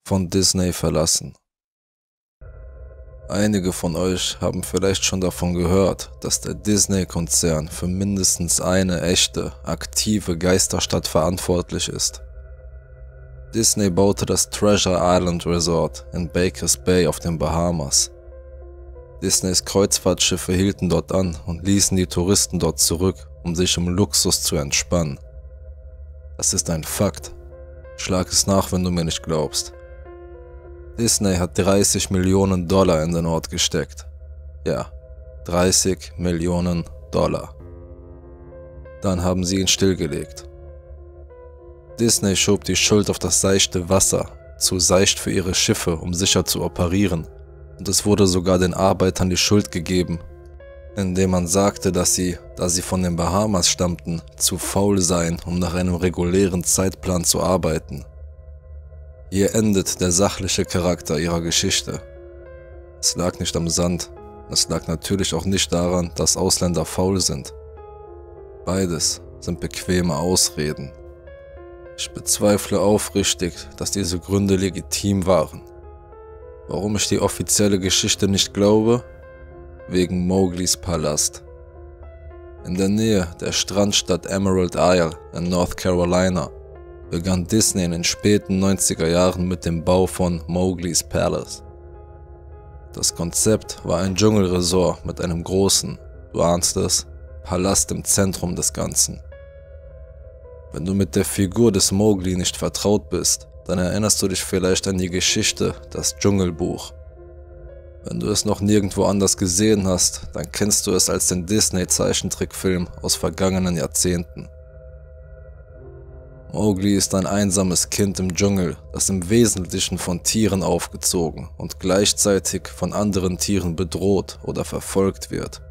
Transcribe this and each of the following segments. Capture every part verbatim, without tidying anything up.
Von Disney verlassen. Einige von euch haben vielleicht schon davon gehört, dass der Disney-Konzern für mindestens eine echte, aktive Geisterstadt verantwortlich ist. Disney baute das Treasure Island Resort in Bakers Bay auf den Bahamas. Disneys Kreuzfahrtschiffe hielten dort an und ließen die Touristen dort zurück, um sich im Luxus zu entspannen. Das ist ein Fakt. Schlag es nach, wenn du mir nicht glaubst. Disney hat dreißig Millionen Dollar in den Ort gesteckt. Ja, dreißig Millionen Dollar. Dann haben sie ihn stillgelegt. Disney schob die Schuld auf das seichte Wasser, zu seicht für ihre Schiffe, um sicher zu operieren, und es wurde sogar den Arbeitern die Schuld gegeben, indem man sagte, dass sie, da sie von den Bahamas stammten, zu faul seien, um nach einem regulären Zeitplan zu arbeiten. Hier endet der sachliche Charakter ihrer Geschichte. Es lag nicht am Sand, es lag natürlich auch nicht daran, dass Ausländer faul sind. Beides sind bequeme Ausreden. Ich bezweifle aufrichtig, dass diese Gründe legitim waren. Warum ich die offizielle Geschichte nicht glaube? Wegen Mowglis Palast. In der Nähe der Strandstadt Emerald Isle in North Carolina begann Disney in den späten neunziger Jahren mit dem Bau von Mowglis Palace. Das Konzept war ein Dschungelresort mit einem großen, du ahnst es, Palast im Zentrum des Ganzen. Wenn du mit der Figur des Mowgli nicht vertraut bist, dann erinnerst du dich vielleicht an die Geschichte, das Dschungelbuch. Wenn du es noch nirgendwo anders gesehen hast, dann kennst du es als den Disney-Zeichentrickfilm aus vergangenen Jahrzehnten. Mowgli ist ein einsames Kind im Dschungel, das im Wesentlichen von Tieren aufgezogen und gleichzeitig von anderen Tieren bedroht oder verfolgt wird.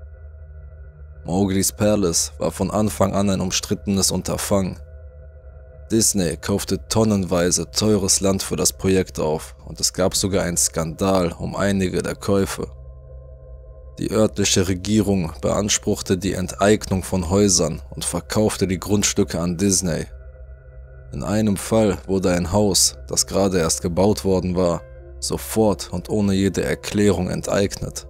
Mowglis Palace war von Anfang an ein umstrittenes Unterfangen. Disney kaufte tonnenweise teures Land für das Projekt auf und es gab sogar einen Skandal um einige der Käufe. Die örtliche Regierung beanspruchte die Enteignung von Häusern und verkaufte die Grundstücke an Disney. In einem Fall wurde ein Haus, das gerade erst gebaut worden war, sofort und ohne jede Erklärung enteignet.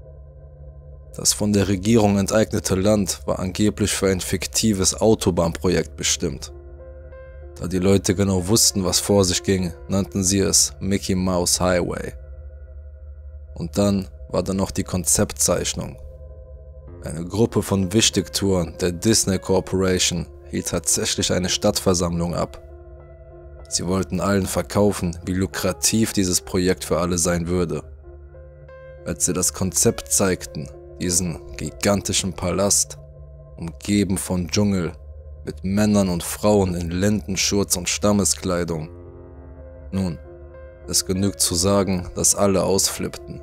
Das von der Regierung enteignete Land war angeblich für ein fiktives Autobahnprojekt bestimmt. Da die Leute genau wussten, was vor sich ging, nannten sie es Mickey Mouse Highway. Und dann war da noch die Konzeptzeichnung. Eine Gruppe von Wichtigtuern der Disney Corporation hielt tatsächlich eine Stadtversammlung ab. Sie wollten allen verkaufen, wie lukrativ dieses Projekt für alle sein würde. Als sie das Konzept zeigten, diesen gigantischen Palast, umgeben von Dschungel, mit Männern und Frauen in Lendenschurz und Stammeskleidung. Nun, es genügt zu sagen, dass alle ausflippten.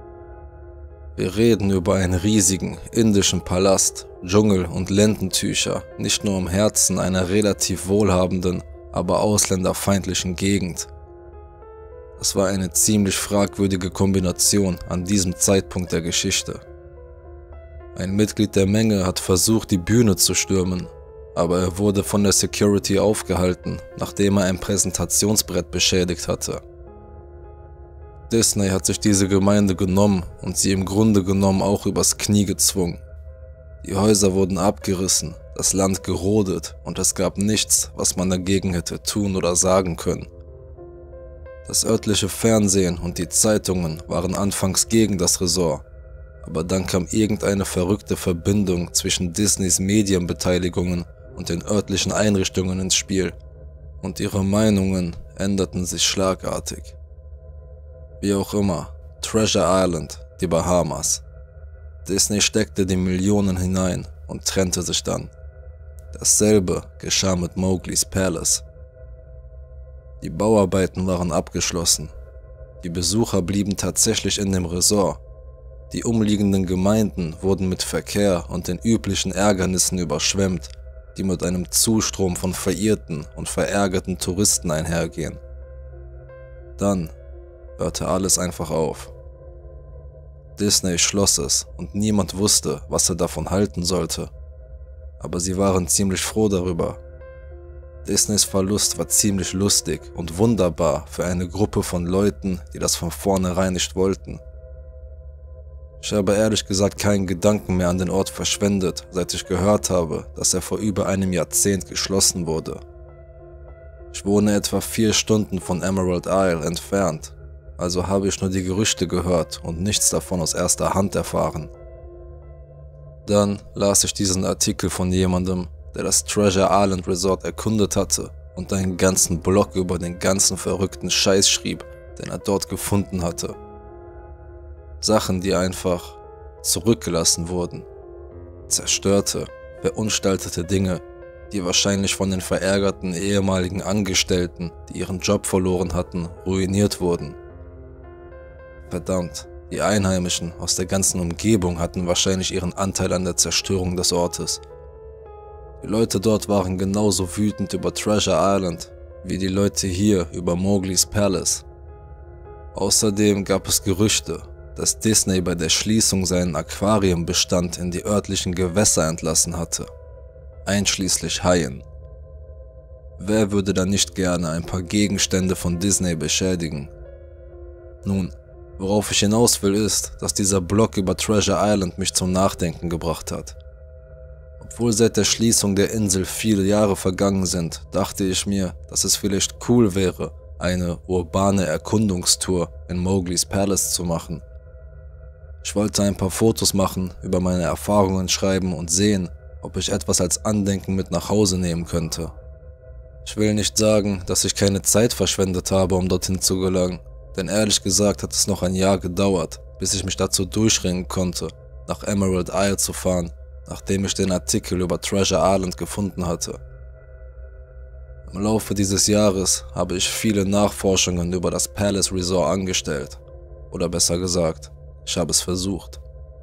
Wir reden über einen riesigen indischen Palast, Dschungel und Lendentücher, nicht nur im Herzen einer relativ wohlhabenden, aber ausländerfeindlichen Gegend. Das war eine ziemlich fragwürdige Kombination an diesem Zeitpunkt der Geschichte. Ein Mitglied der Menge hat versucht, die Bühne zu stürmen, aber er wurde von der Security aufgehalten, nachdem er ein Präsentationsbrett beschädigt hatte. Disney hat sich diese Gemeinde genommen und sie im Grunde genommen auch übers Knie gezwungen. Die Häuser wurden abgerissen, das Land gerodet und es gab nichts, was man dagegen hätte tun oder sagen können. Das örtliche Fernsehen und die Zeitungen waren anfangs gegen das Resort, aber dann kam irgendeine verrückte Verbindung zwischen Disneys Medienbeteiligungen und den örtlichen Einrichtungen ins Spiel und ihre Meinungen änderten sich schlagartig. Wie auch immer, Treasure Island, die Bahamas. Disney steckte die Millionen hinein und trennte sich dann. Dasselbe geschah mit Mowglis Palace. Die Bauarbeiten waren abgeschlossen. Die Besucher blieben tatsächlich in dem Resort. Die umliegenden Gemeinden wurden mit Verkehr und den üblichen Ärgernissen überschwemmt, die mit einem Zustrom von verirrten und verärgerten Touristen einhergehen. Dann hörte alles einfach auf. Disney schloss es und niemand wusste, was er davon halten sollte. Aber sie waren ziemlich froh darüber. Disneys Verlust war ziemlich lustig und wunderbar für eine Gruppe von Leuten, die das von vornherein nicht wollten. Ich habe ehrlich gesagt keinen Gedanken mehr an den Ort verschwendet, seit ich gehört habe, dass er vor über einem Jahrzehnt geschlossen wurde. Ich wohne etwa vier Stunden von Emerald Isle entfernt, also habe ich nur die Gerüchte gehört und nichts davon aus erster Hand erfahren. Dann las ich diesen Artikel von jemandem, der das Treasure Island Resort erkundet hatte und einen ganzen Blog über den ganzen verrückten Scheiß schrieb, den er dort gefunden hatte. Sachen, die einfach zurückgelassen wurden. Zerstörte, verunstaltete Dinge, die wahrscheinlich von den verärgerten ehemaligen Angestellten, die ihren Job verloren hatten, ruiniert wurden. Verdammt, die Einheimischen aus der ganzen Umgebung hatten wahrscheinlich ihren Anteil an der Zerstörung des Ortes. Die Leute dort waren genauso wütend über Treasure Island, wie die Leute hier über Mowgli's Palace. Außerdem gab es Gerüchte, dass Disney bei der Schließung seinen Aquariumbestand in die örtlichen Gewässer entlassen hatte, einschließlich Haien. Wer würde da nicht gerne ein paar Gegenstände von Disney beschädigen? Nun, worauf ich hinaus will ist, dass dieser Blog über Treasure Island mich zum Nachdenken gebracht hat. Obwohl seit der Schließung der Insel viele Jahre vergangen sind, dachte ich mir, dass es vielleicht cool wäre, eine urbane Erkundungstour in Mowgli's Palace zu machen. Ich wollte ein paar Fotos machen, über meine Erfahrungen schreiben und sehen, ob ich etwas als Andenken mit nach Hause nehmen könnte. Ich will nicht sagen, dass ich keine Zeit verschwendet habe, um dorthin zu gelangen, denn ehrlich gesagt hat es noch ein Jahr gedauert, bis ich mich dazu durchringen konnte, nach Emerald Isle zu fahren, nachdem ich den Artikel über Treasure Island gefunden hatte. Im Laufe dieses Jahres habe ich viele Nachforschungen über das Palace Resort angestellt, oder besser gesagt, ich habe es versucht.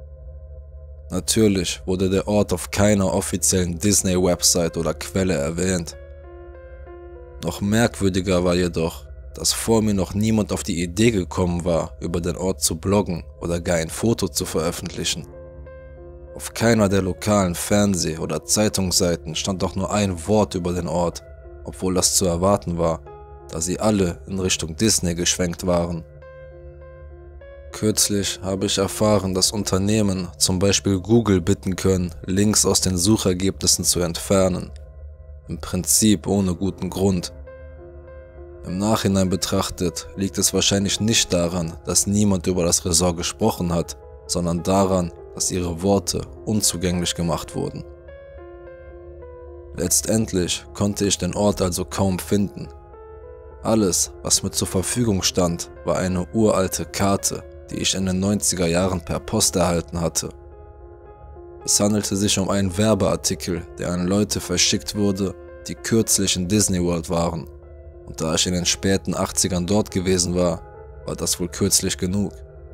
Natürlich wurde der Ort auf keiner offiziellen Disney-Website oder Quelle erwähnt. Noch merkwürdiger war jedoch, dass vor mir noch niemand auf die Idee gekommen war, über den Ort zu bloggen oder gar ein Foto zu veröffentlichen. Auf keiner der lokalen Fernseh- oder Zeitungsseiten stand doch nur ein Wort über den Ort, obwohl das zu erwarten war, da sie alle in Richtung Disney geschwenkt waren. Kürzlich habe ich erfahren, dass Unternehmen, zum Beispiel Google, bitten können, Links aus den Suchergebnissen zu entfernen. Im Prinzip ohne guten Grund. Im Nachhinein betrachtet liegt es wahrscheinlich nicht daran, dass niemand über das Resort gesprochen hat, sondern daran, dass ihre Worte unzugänglich gemacht wurden. Letztendlich konnte ich den Ort also kaum finden. Alles, was mir zur Verfügung stand, war eine uralte Karte, die ich in den neunziger Jahren per Post erhalten hatte. Es handelte sich um einen Werbeartikel, der an Leute verschickt wurde, die kürzlich in Disney World waren, und da ich in den späten achtzigern dort gewesen war, war das wohl kürzlich genug.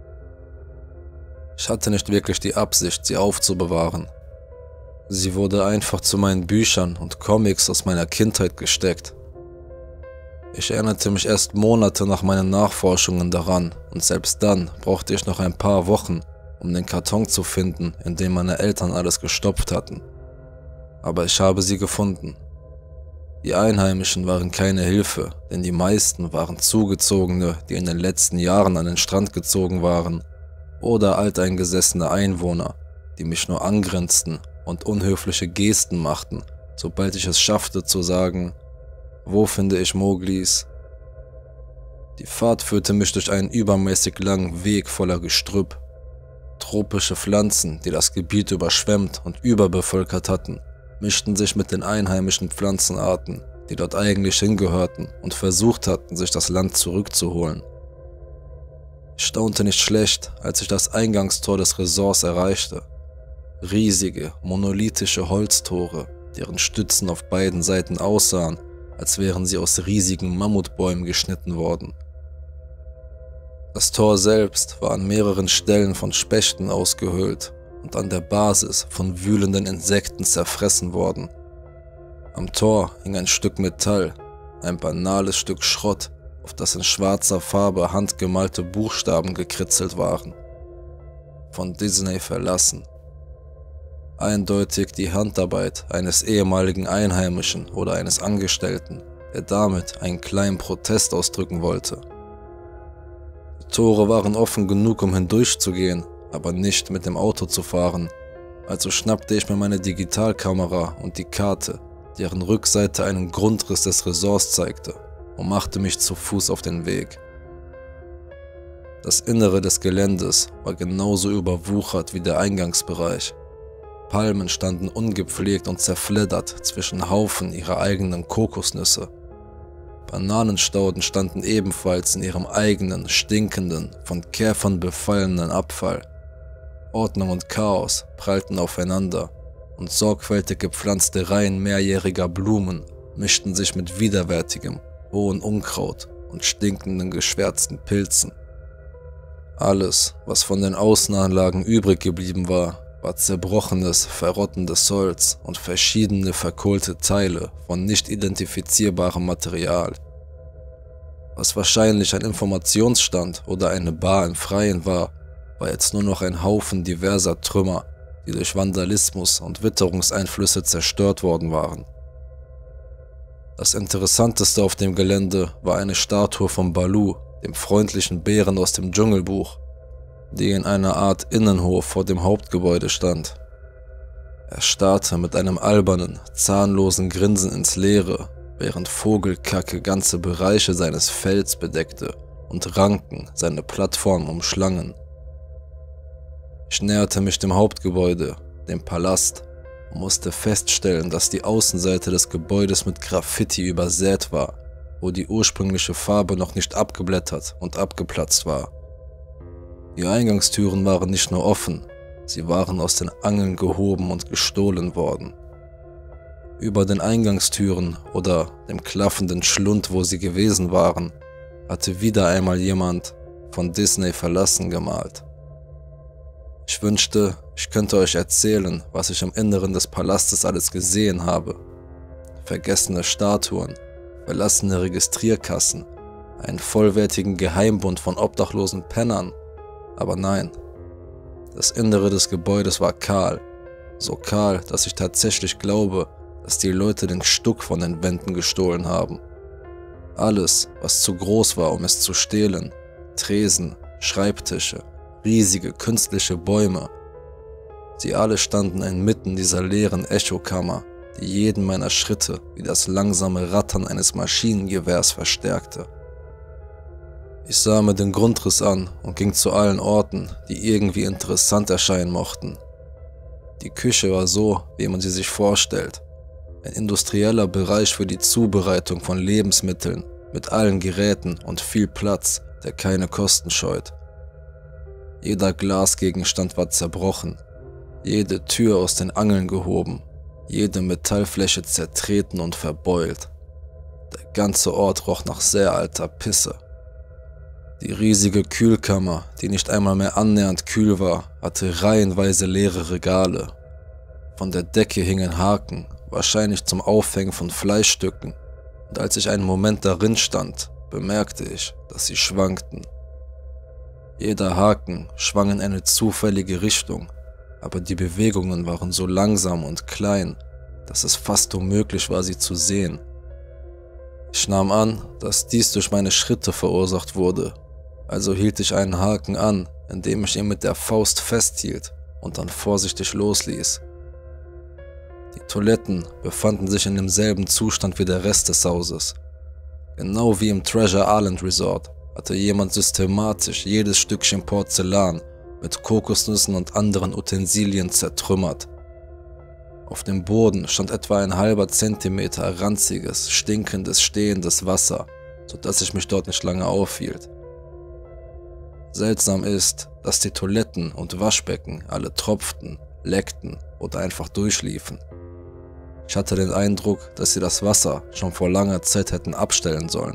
Ich hatte nicht wirklich die Absicht, sie aufzubewahren. Sie wurde einfach zu meinen Büchern und Comics aus meiner Kindheit gesteckt. Ich erinnerte mich erst Monate nach meinen Nachforschungen daran und selbst dann brauchte ich noch ein paar Wochen, um den Karton zu finden, in dem meine Eltern alles gestopft hatten. Aber ich habe sie gefunden. Die Einheimischen waren keine Hilfe, denn die meisten waren Zugezogene, die in den letzten Jahren an den Strand gezogen waren, oder alteingesessene Einwohner, die mich nur angrenzten und unhöfliche Gesten machten, sobald ich es schaffte zu sagen: Wo finde ich Mowglis? Die Fahrt führte mich durch einen übermäßig langen Weg voller Gestrüpp. Tropische Pflanzen, die das Gebiet überschwemmt und überbevölkert hatten, mischten sich mit den einheimischen Pflanzenarten, die dort eigentlich hingehörten und versucht hatten, sich das Land zurückzuholen. Ich staunte nicht schlecht, als ich das Eingangstor des Resorts erreichte. Riesige, monolithische Holztore, deren Stützen auf beiden Seiten aussahen, als wären sie aus riesigen Mammutbäumen geschnitten worden. Das Tor selbst war an mehreren Stellen von Spechten ausgehöhlt und an der Basis von wühlenden Insekten zerfressen worden. Am Tor hing ein Stück Metall, ein banales Stück Schrott, auf das in schwarzer Farbe handgemalte Buchstaben gekritzelt waren. Von Disney verlassen. Eindeutig die Handarbeit eines ehemaligen Einheimischen oder eines Angestellten, der damit einen kleinen Protest ausdrücken wollte. Die Tore waren offen genug, um hindurchzugehen, aber nicht mit dem Auto zu fahren. Also schnappte ich mir meine Digitalkamera und die Karte, deren Rückseite einen Grundriss des Ressorts zeigte, und machte mich zu Fuß auf den Weg. Das Innere des Geländes war genauso überwuchert wie der Eingangsbereich. Palmen standen ungepflegt und zerfleddert zwischen Haufen ihrer eigenen Kokosnüsse. Bananenstauden standen ebenfalls in ihrem eigenen, stinkenden, von Käfern befallenen Abfall. Ordnung und Chaos prallten aufeinander und sorgfältig gepflanzte Reihen mehrjähriger Blumen mischten sich mit widerwärtigem, hohem Unkraut und stinkenden, geschwärzten Pilzen. Alles, was von den Außenanlagen übrig geblieben war, war zerbrochenes, verrottendes Holz und verschiedene verkohlte Teile von nicht identifizierbarem Material. Was wahrscheinlich ein Informationsstand oder eine Bar im Freien war, war jetzt nur noch ein Haufen diverser Trümmer, die durch Vandalismus und Witterungseinflüsse zerstört worden waren. Das Interessanteste auf dem Gelände war eine Statue von Baloo, dem freundlichen Bären aus dem Dschungelbuch, die in einer Art Innenhof vor dem Hauptgebäude stand. Er starrte mit einem albernen, zahnlosen Grinsen ins Leere, während Vogelkacke ganze Bereiche seines Fells bedeckte und Ranken seine Plattform umschlangen. Ich näherte mich dem Hauptgebäude, dem Palast, und musste feststellen, dass die Außenseite des Gebäudes mit Graffiti übersät war, wo die ursprüngliche Farbe noch nicht abgeblättert und abgeplatzt war. Die Eingangstüren waren nicht nur offen, sie waren aus den Angeln gehoben und gestohlen worden. Über den Eingangstüren oder dem klaffenden Schlund, wo sie gewesen waren, hatte wieder einmal jemand von Disney verlassen gemalt. Ich wünschte, ich könnte euch erzählen, was ich im Inneren des Palastes alles gesehen habe. Vergessene Statuen, verlassene Registrierkassen, einen vollwertigen Geheimbund von obdachlosen Pennern. Aber nein, das Innere des Gebäudes war kahl, so kahl, dass ich tatsächlich glaube, dass die Leute den Stuck von den Wänden gestohlen haben. Alles, was zu groß war, um es zu stehlen, Tresen, Schreibtische, riesige künstliche Bäume. Sie alle standen inmitten dieser leeren Echokammer, die jeden meiner Schritte wie das langsame Rattern eines Maschinengewehrs verstärkte. Ich sah mir den Grundriss an und ging zu allen Orten, die irgendwie interessant erscheinen mochten. Die Küche war so, wie man sie sich vorstellt. Ein industrieller Bereich für die Zubereitung von Lebensmitteln mit allen Geräten und viel Platz, der keine Kosten scheut. Jeder Glasgegenstand war zerbrochen, jede Tür aus den Angeln gehoben, jede Metallfläche zertreten und verbeult. Der ganze Ort roch nach sehr alter Pisse. Die riesige Kühlkammer, die nicht einmal mehr annähernd kühl war, hatte reihenweise leere Regale. Von der Decke hingen Haken, wahrscheinlich zum Aufhängen von Fleischstücken, und als ich einen Moment darin stand, bemerkte ich, dass sie schwankten. Jeder Haken schwang in eine zufällige Richtung, aber die Bewegungen waren so langsam und klein, dass es fast unmöglich war, sie zu sehen. Ich nahm an, dass dies durch meine Schritte verursacht wurde, also hielt ich einen Haken an, indem ich ihn mit der Faust festhielt und dann vorsichtig losließ. Die Toiletten befanden sich in demselben Zustand wie der Rest des Hauses. Genau wie im Treasure Island Resort hatte jemand systematisch jedes Stückchen Porzellan mit Kokosnüssen und anderen Utensilien zertrümmert. Auf dem Boden stand etwa ein halber Zentimeter ranziges, stinkendes, stehendes Wasser, sodass ich mich dort nicht lange aufhielt. Seltsam ist, dass die Toiletten und Waschbecken alle tropften, leckten oder einfach durchliefen. Ich hatte den Eindruck, dass sie das Wasser schon vor langer Zeit hätten abstellen sollen.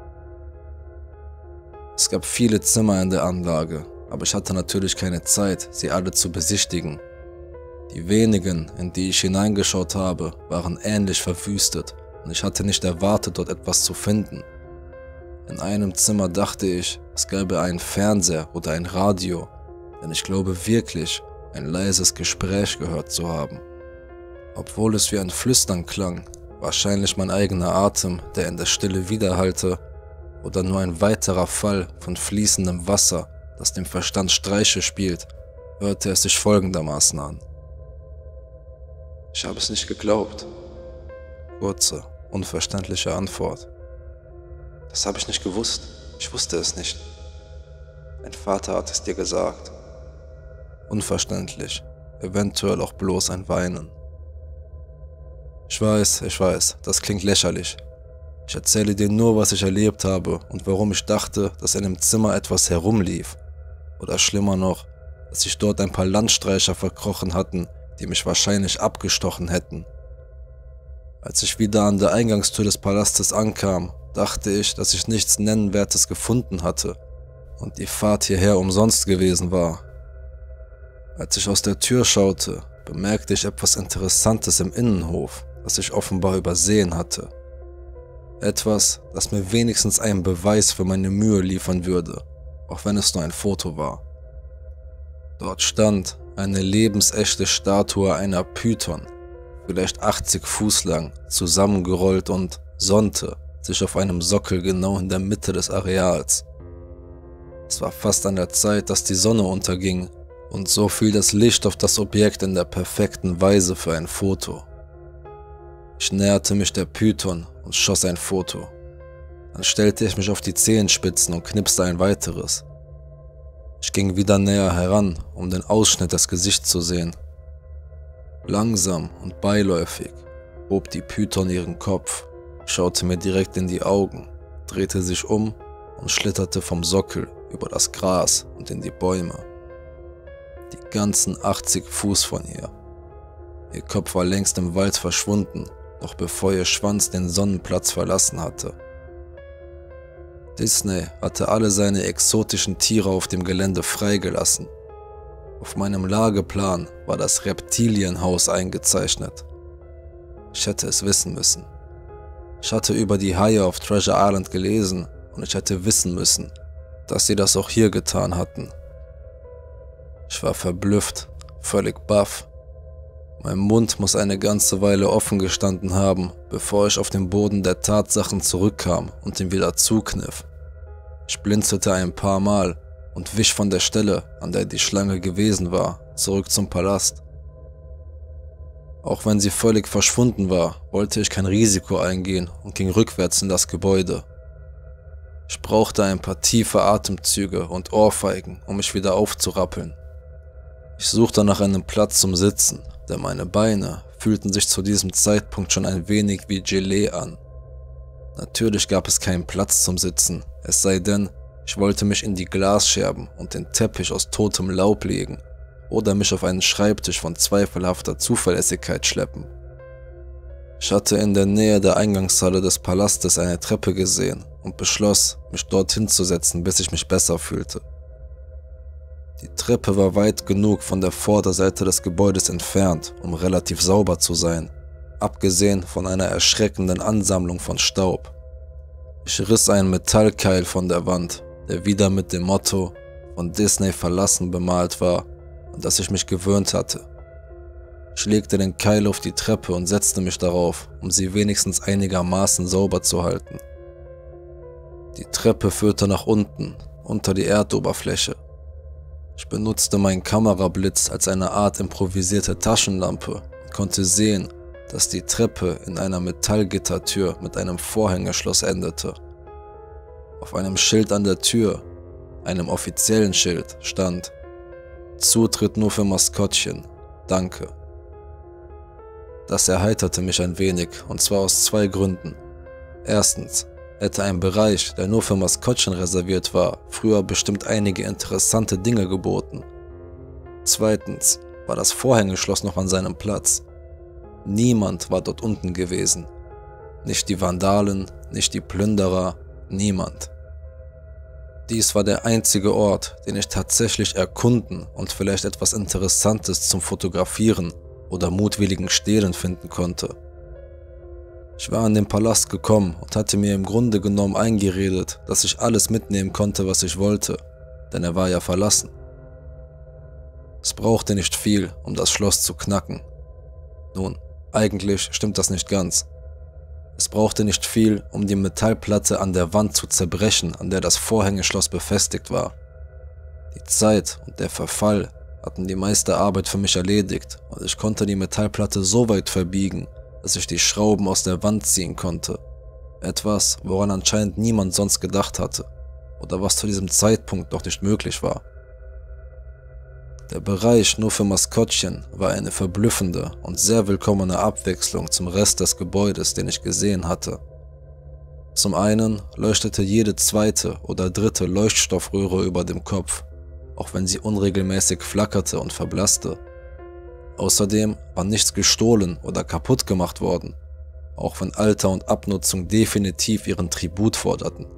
Es gab viele Zimmer in der Anlage, aber ich hatte natürlich keine Zeit, sie alle zu besichtigen. Die wenigen, in die ich hineingeschaut habe, waren ähnlich verwüstet und ich hatte nicht erwartet, dort etwas zu finden. In einem Zimmer dachte ich, es gäbe einen Fernseher oder ein Radio, denn ich glaube wirklich, ein leises Gespräch gehört zu haben. Obwohl es wie ein Flüstern klang, wahrscheinlich mein eigener Atem, der in der Stille widerhallte, oder nur ein weiterer Fall von fließendem Wasser, das dem Verstand Streiche spielt, hörte es sich folgendermaßen an. Ich habe es nicht geglaubt. Kurze, unverständliche Antwort. Das habe ich nicht gewusst. Ich wusste es nicht. Dein Vater hat es dir gesagt. Unverständlich, eventuell auch bloß ein Weinen. Ich weiß, ich weiß, das klingt lächerlich. Ich erzähle dir nur, was ich erlebt habe und warum ich dachte, dass in dem Zimmer etwas herumlief. Oder schlimmer noch, dass sich dort ein paar Landstreicher verkrochen hatten, die mich wahrscheinlich abgestochen hätten. Als ich wieder an der Eingangstür des Palastes ankam, dachte ich, dass ich nichts Nennenswertes gefunden hatte und die Fahrt hierher umsonst gewesen war. Als ich aus der Tür schaute, bemerkte ich etwas Interessantes im Innenhof, das ich offenbar übersehen hatte. Etwas, das mir wenigstens einen Beweis für meine Mühe liefern würde, auch wenn es nur ein Foto war. Dort stand eine lebensechte Statue einer Python, vielleicht achtzig Fuß lang, zusammengerollt und sonnte sich auf einem Sockel genau in der Mitte des Areals. Es war fast an der Zeit, dass die Sonne unterging, und so fiel das Licht auf das Objekt in der perfekten Weise für ein Foto. Ich näherte mich der Python und schoss ein Foto. Dann stellte ich mich auf die Zehenspitzen und knipste ein weiteres. Ich ging wieder näher heran, um den Ausschnitt des Gesichts zu sehen. Langsam und beiläufig hob die Python ihren Kopf, schaute mir direkt in die Augen, drehte sich um und schlitterte vom Sockel über das Gras und in die Bäume. Die ganzen achtzig Fuß von ihr. Ihr Kopf war längst im Wald verschwunden, noch bevor ihr Schwanz den Sonnenplatz verlassen hatte. Disney hatte alle seine exotischen Tiere auf dem Gelände freigelassen. Auf meinem Lageplan war das Reptilienhaus eingezeichnet. Ich hätte es wissen müssen. Ich hatte über die Haie auf Treasure Island gelesen und ich hätte wissen müssen, dass sie das auch hier getan hatten. Ich war verblüfft, völlig baff. Mein Mund muss eine ganze Weile offen gestanden haben, bevor ich auf den Boden der Tatsachen zurückkam und ihn wieder zukniff. Ich blinzelte ein paar Mal und wich von der Stelle, an der die Schlange gewesen war, zurück zum Palast. Auch wenn sie völlig verschwunden war, wollte ich kein Risiko eingehen und ging rückwärts in das Gebäude. Ich brauchte ein paar tiefe Atemzüge und Ohrfeigen, um mich wieder aufzurappeln. Ich suchte nach einem Platz zum Sitzen, denn meine Beine fühlten sich zu diesem Zeitpunkt schon ein wenig wie Gelee an. Natürlich gab es keinen Platz zum Sitzen, es sei denn, ich wollte mich in die Glasscherben und den Teppich aus totem Laub legen oder mich auf einen Schreibtisch von zweifelhafter Zuverlässigkeit schleppen. Ich hatte in der Nähe der Eingangshalle des Palastes eine Treppe gesehen und beschloss, mich dorthin zu setzen, bis ich mich besser fühlte. Die Treppe war weit genug von der Vorderseite des Gebäudes entfernt, um relativ sauber zu sein, abgesehen von einer erschreckenden Ansammlung von Staub. Ich riss einen Metallkeil von der Wand, der wieder mit dem Motto „Von Disney verlassen“ bemalt war, an das ich mich gewöhnt hatte. Ich legte den Keil auf die Treppe und setzte mich darauf, um sie wenigstens einigermaßen sauber zu halten. Die Treppe führte nach unten, unter die Erdoberfläche. Ich benutzte meinen Kamerablitz als eine Art improvisierte Taschenlampe und konnte sehen, dass die Treppe in einer Metallgittertür mit einem Vorhängeschloss endete. Auf einem Schild an der Tür, einem offiziellen Schild, stand: Zutritt nur für Maskottchen, danke. Das erheiterte mich ein wenig, und zwar aus zwei Gründen. Erstens hätte ein Bereich, der nur für Maskottchen reserviert war, früher bestimmt einige interessante Dinge geboten. Zweitens war das Vorhängeschloss noch an seinem Platz. Niemand war dort unten gewesen. Nicht die Vandalen, nicht die Plünderer, niemand. Dies war der einzige Ort, den ich tatsächlich erkunden und vielleicht etwas Interessantes zum Fotografieren oder mutwilligen Stehlen finden konnte. Ich war an den Palast gekommen und hatte mir im Grunde genommen eingeredet, dass ich alles mitnehmen konnte, was ich wollte, denn er war ja verlassen. Es brauchte nicht viel, um das Schloss zu knacken. Nun, eigentlich stimmt das nicht ganz. Es brauchte nicht viel, um die Metallplatte an der Wand zu zerbrechen, an der das Vorhängeschloss befestigt war. Die Zeit und der Verfall hatten die meiste Arbeit für mich erledigt und ich konnte die Metallplatte so weit verbiegen, dass ich die Schrauben aus der Wand ziehen konnte. Etwas, woran anscheinend niemand sonst gedacht hatte oder was zu diesem Zeitpunkt noch nicht möglich war. Der Bereich nur für Maskottchen war eine verblüffende und sehr willkommene Abwechslung zum Rest des Gebäudes, den ich gesehen hatte. Zum einen leuchtete jede zweite oder dritte Leuchtstoffröhre über dem Kopf, auch wenn sie unregelmäßig flackerte und verblasste. Außerdem war nichts gestohlen oder kaputt gemacht worden, auch wenn Alter und Abnutzung definitiv ihren Tribut forderten.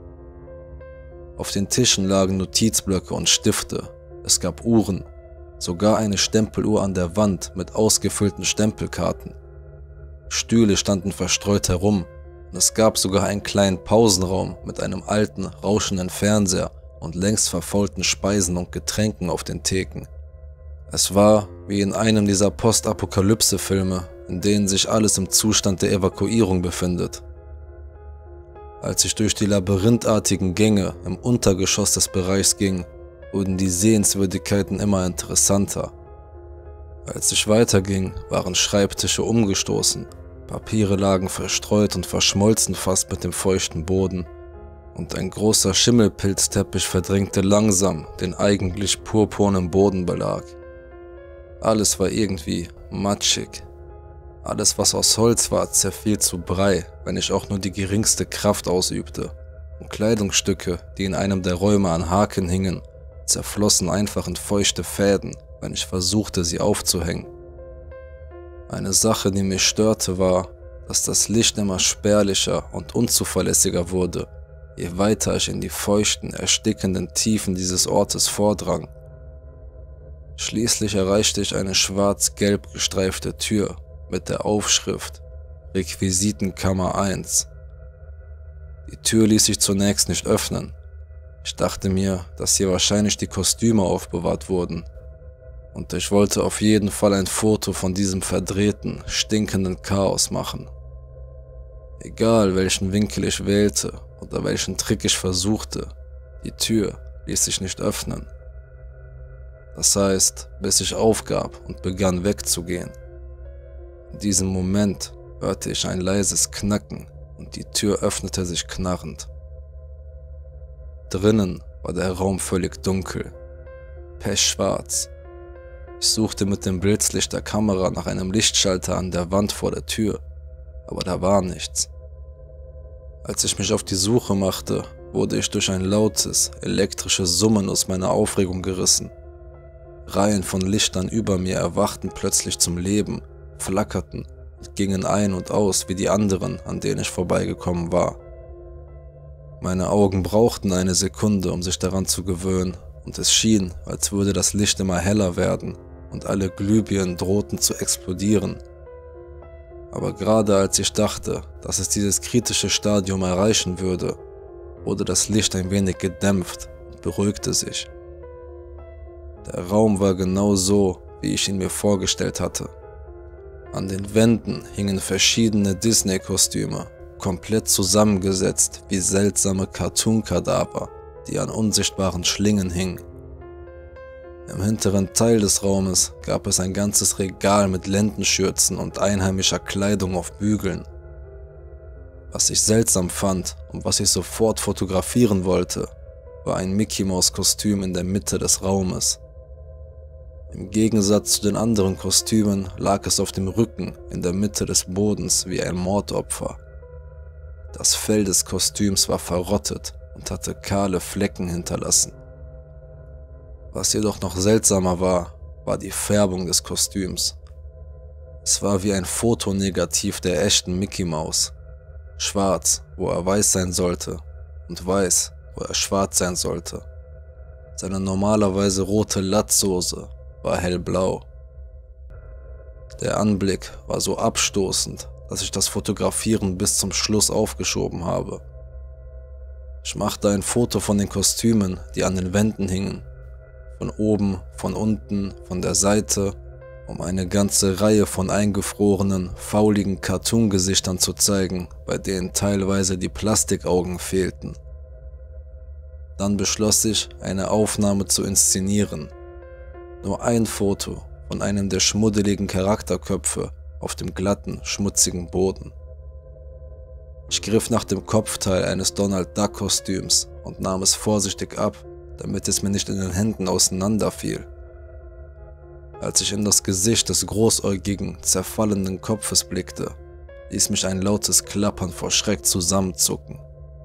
Auf den Tischen lagen Notizblöcke und Stifte, es gab Uhren, sogar eine Stempeluhr an der Wand mit ausgefüllten Stempelkarten. Stühle standen verstreut herum und es gab sogar einen kleinen Pausenraum mit einem alten, rauschenden Fernseher und längst verfaulten Speisen und Getränken auf den Theken. Es war wie in einem dieser Postapokalypse-Filme, in denen sich alles im Zustand der Evakuierung befindet. Als ich durch die labyrinthartigen Gänge im Untergeschoss des Bereichs ging, wurden die Sehenswürdigkeiten immer interessanter. Als ich weiterging, waren Schreibtische umgestoßen, Papiere lagen verstreut und verschmolzen fast mit dem feuchten Boden, und ein großer Schimmelpilzteppich verdrängte langsam den eigentlich purpurnen Bodenbelag. Alles war irgendwie matschig. Alles, was aus Holz war, zerfiel zu Brei, wenn ich auch nur die geringste Kraft ausübte, und Kleidungsstücke, die in einem der Räume an Haken hingen, zerflossen einfach in feuchte Fäden, wenn ich versuchte, sie aufzuhängen. Eine Sache, die mich störte, war, dass das Licht immer spärlicher und unzuverlässiger wurde, je weiter ich in die feuchten, erstickenden Tiefen dieses Ortes vordrang. Schließlich erreichte ich eine schwarz-gelb gestreifte Tür mit der Aufschrift Requisitenkammer eins. Die Tür ließ sich zunächst nicht öffnen. Ich dachte mir, dass hier wahrscheinlich die Kostüme aufbewahrt wurden. Und ich wollte auf jeden Fall ein Foto von diesem verdrehten, stinkenden Chaos machen. Egal welchen Winkel ich wählte oder welchen Trick ich versuchte, die Tür ließ sich nicht öffnen. Das heißt, bis ich aufgab und begann wegzugehen. In diesem Moment hörte ich ein leises Knacken und die Tür öffnete sich knarrend. Drinnen war der Raum völlig dunkel, pechschwarz. Ich suchte mit dem Blitzlicht der Kamera nach einem Lichtschalter an der Wand vor der Tür, aber da war nichts. Als ich mich auf die Suche machte, wurde ich durch ein lautes, elektrisches Summen aus meiner Aufregung gerissen. Reihen von Lichtern über mir erwachten plötzlich zum Leben, flackerten und gingen ein und aus wie die anderen, an denen ich vorbeigekommen war. Meine Augen brauchten eine Sekunde, um sich daran zu gewöhnen, und es schien, als würde das Licht immer heller werden und alle Glühbirnen drohten zu explodieren. Aber gerade als ich dachte, dass es dieses kritische Stadium erreichen würde, wurde das Licht ein wenig gedämpft und beruhigte sich. Der Raum war genau so, wie ich ihn mir vorgestellt hatte. An den Wänden hingen verschiedene Disney-Kostüme, komplett zusammengesetzt wie seltsame Cartoon-Kadaver, die an unsichtbaren Schlingen hingen. Im hinteren Teil des Raumes gab es ein ganzes Regal mit Lendenschürzen und einheimischer Kleidung auf Bügeln. Was ich seltsam fand und was ich sofort fotografieren wollte, war ein Mickey-Maus-Kostüm in der Mitte des Raumes. Im Gegensatz zu den anderen Kostümen lag es auf dem Rücken in der Mitte des Bodens wie ein Mordopfer. Das Fell des Kostüms war verrottet und hatte kahle Flecken hinterlassen. Was jedoch noch seltsamer war, war die Färbung des Kostüms. Es war wie ein Fotonegativ der echten Mickey Maus. Schwarz, wo er weiß sein sollte, und weiß, wo er schwarz sein sollte. Seine normalerweise rote Latzhose war hellblau. Der Anblick war so abstoßend, dass ich das Fotografieren bis zum Schluss aufgeschoben habe. Ich machte ein Foto von den Kostümen, die an den Wänden hingen, Von oben, von unten, von der Seite, um eine ganze Reihe von eingefrorenen, fauligen Cartoon-Gesichtern zu zeigen, bei denen teilweise die Plastikaugen fehlten. Dann beschloss ich, eine Aufnahme zu inszenieren. Nur ein Foto von einem der schmuddeligen Charakterköpfe auf dem glatten, schmutzigen Boden. Ich griff nach dem Kopfteil eines Donald Duck-Kostüms und nahm es vorsichtig ab, damit es mir nicht in den Händen auseinanderfiel. Als ich in das Gesicht des großäugigen, zerfallenden Kopfes blickte, ließ mich ein lautes Klappern vor Schreck zusammenzucken.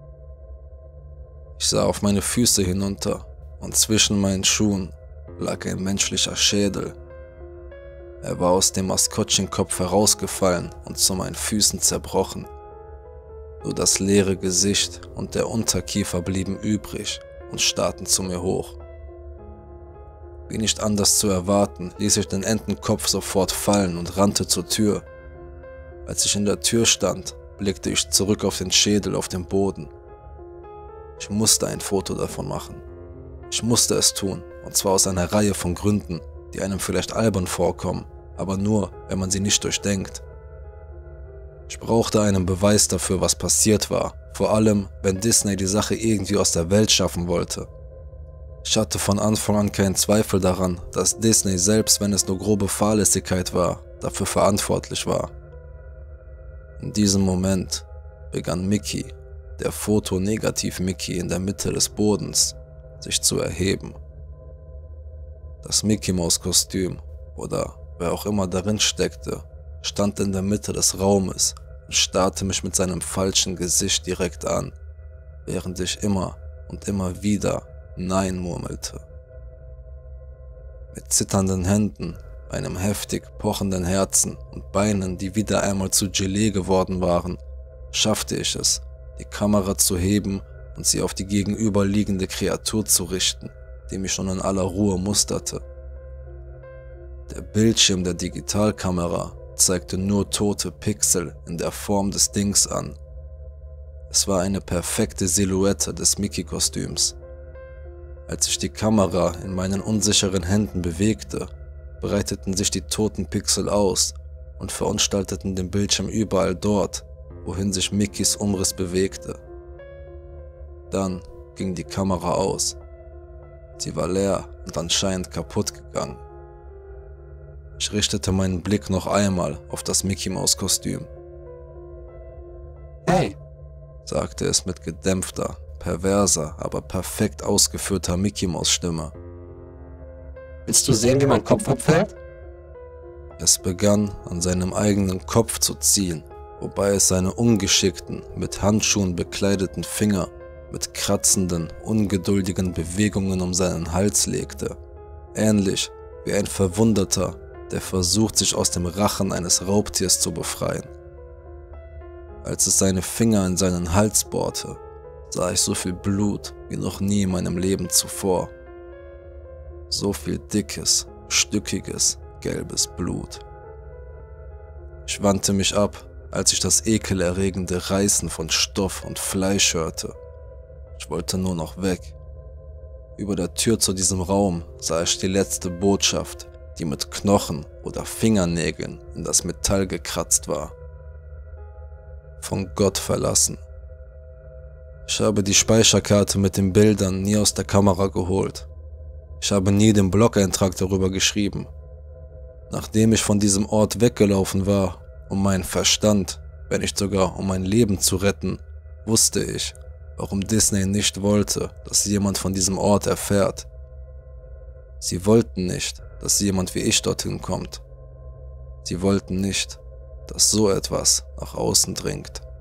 Ich sah auf meine Füße hinunter und zwischen meinen Schuhen lag ein menschlicher Schädel. Er war aus dem Maskottchenkopf herausgefallen und zu meinen Füßen zerbrochen. Nur das leere Gesicht und der Unterkiefer blieben übrig und starrten zu mir hoch. Wie nicht anders zu erwarten, ließ ich den Entenkopf sofort fallen und rannte zur Tür. Als ich in der Tür stand, blickte ich zurück auf den Schädel auf dem Boden. Ich musste ein Foto davon machen. Ich musste es tun, und zwar aus einer Reihe von Gründen, die einem vielleicht albern vorkommen, aber nur, wenn man sie nicht durchdenkt. Ich brauchte einen Beweis dafür, was passiert war, vor allem, wenn Disney die Sache irgendwie aus der Welt schaffen wollte. Ich hatte von Anfang an keinen Zweifel daran, dass Disney, selbst wenn es nur grobe Fahrlässigkeit war, dafür verantwortlich war. In diesem Moment begann Mickey, der Foto-Negativ-Mickey in der Mitte des Bodens, sich zu erheben. Das Mickey-Maus-Kostüm, oder wer auch immer darin steckte, stand in der Mitte des Raumes und starrte mich mit seinem falschen Gesicht direkt an, während ich immer und immer wieder Nein murmelte. Mit zitternden Händen, einem heftig pochenden Herzen und Beinen, die wieder einmal zu Gelee geworden waren, schaffte ich es, die Kamera zu heben und sie auf die gegenüberliegende Kreatur zu richten, die mich schon in aller Ruhe musterte. Der Bildschirm der Digitalkamera zeigte nur tote Pixel in der Form des Dings an. Es war eine perfekte Silhouette des Mickey-Kostüms. Als ich die Kamera in meinen unsicheren Händen bewegte, breiteten sich die toten Pixel aus und verunstalteten den Bildschirm überall dort, wohin sich Mickeys Umriss bewegte. Dann ging die Kamera aus. Sie war leer und anscheinend kaputt gegangen. Ich richtete meinen Blick noch einmal auf das Mickey-Maus-Kostüm. Hey, sagte es mit gedämpfter, perverser, aber perfekt ausgeführter Mickey-Maus-Stimme. willst du sehen, wie mein Kopf abfällt? Es begann, an seinem eigenen Kopf zu ziehen, wobei es seine ungeschickten, mit Handschuhen bekleideten Finger mit kratzenden, ungeduldigen Bewegungen um seinen Hals legte, ähnlich wie ein Verwundeter, der versucht, sich aus dem Rachen eines Raubtiers zu befreien. Als es seine Finger in seinen Hals bohrte, sah ich so viel Blut wie noch nie in meinem Leben zuvor. So viel dickes, stückiges, gelbes Blut. Ich wandte mich ab, als ich das ekelerregende Reißen von Stoff und Fleisch hörte. Ich wollte nur noch weg. Über der Tür zu diesem Raum sah ich die letzte Botschaft, die mit Knochen oder Fingernägeln in das Metall gekratzt war. Von Gott verlassen. Ich habe die Speicherkarte mit den Bildern nie aus der Kamera geholt. Ich habe nie den Blog-Eintrag darüber geschrieben. Nachdem ich von diesem Ort weggelaufen war, um meinen Verstand, wenn nicht sogar um mein Leben zu retten, wusste ich, warum Disney nicht wollte, dass jemand von diesem Ort erfährt. Sie wollten nicht, dass jemand wie ich dorthin kommt. Sie wollten nicht, dass so etwas nach außen dringt.